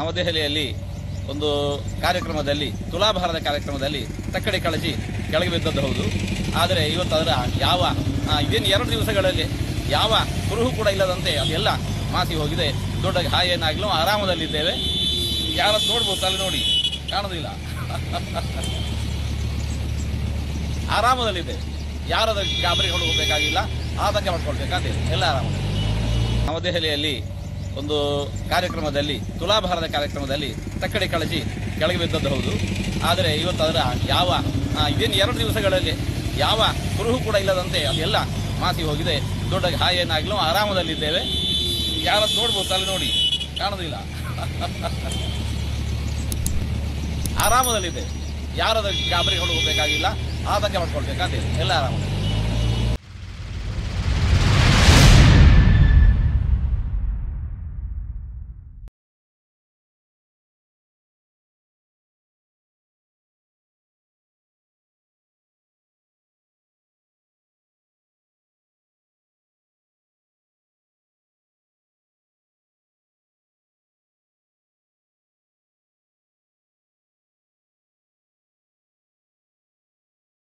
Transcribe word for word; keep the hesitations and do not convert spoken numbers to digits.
ನವದೆಹಲಿಯಲ್ಲಿ ಒಂದು ಕಾರ್ಯಕ್ರಮದಲ್ಲಿ ತುಲಾಭಾರದ ಕಾರ್ಯಕ್ರಮದಲ್ಲಿ ತಕ್ಕಡಿ ಕಳಚಿ ಕೆಳಗೆ ಬಿದ್ದದ್ದು ಹೌದು. ಆದರೆ ಇವತ್ತು ಅದರ ಯಾವ ಇದೇನು ಎರಡು ದಿವಸಗಳಲ್ಲಿ ಯಾವ ಕುರುಹು ಕೂಡ ಇಲ್ಲದಂತೆ ಅದೆಲ್ಲ ಮಾಸಿ ಹೋಗಿದೆ. ದೊಡ್ಡ ಹಾಯ ಏನಾಗಲೂ ಆರಾಮದಲ್ಲಿದ್ದೇವೆ. ಯಾರದ್ದು ನೋಡ್ಬೋದು, ಅಲ್ಲಿ ನೋಡಿ ಕಾಣೋದಿಲ್ಲ. ಆರಾಮದಲ್ಲಿದ್ದೇವೆ. ಯಾರದ ಗಾಬರಿಗೆ ಹೋಗಬೇಕಾಗಿಲ್ಲ, ಆತಂಕ ಮಾಡ್ಕೊಳ್ಬೇಕಾದ್ರೆ ಎಲ್ಲ ಆರಾಮ. ನವದೆಹಲಿಯಲ್ಲಿ ಒಂದು ಕಾರ್ಯಕ್ರಮದಲ್ಲಿ ತುಲಾಭಾರದ ಕಾರ್ಯಕ್ರಮದಲ್ಲಿ ತಕ್ಕಡಿ ಕಳಚಿ ಕೆಳಗೆ ಬಿದ್ದದ್ದು ಹೌದು. ಆದರೆ ಇವತ್ತು ಅದರ ಯಾವ ಇದೇನು ಎರಡು ದಿವಸಗಳಲ್ಲಿ ಯಾವ ಕುರುಹು ಕೂಡ ಇಲ್ಲದಂತೆ ಅದೆಲ್ಲ ಮಾಸಿ ಹೋಗಿದೆ. ದೊಡ್ಡ ಹಾಯ ಏನಾಗಲೂ ಆರಾಮದಲ್ಲಿದ್ದೇವೆ. ಯಾರದ್ದು ನೋಡ್ಬೋದು, ಅಲ್ಲಿ ನೋಡಿ ಕಾಣೋದಿಲ್ಲ. ಆರಾಮದಲ್ಲಿದ್ದೇವೆ. ಯಾರದ ಗಾಬರಿಗೆ ಹೋಗಬೇಕಾಗಿಲ್ಲ, ಆತಂಕ ಮಾಡ್ಕೊಳ್ಬೇಕಾದ್ರೆ ಎಲ್ಲ ಆರಾಮ.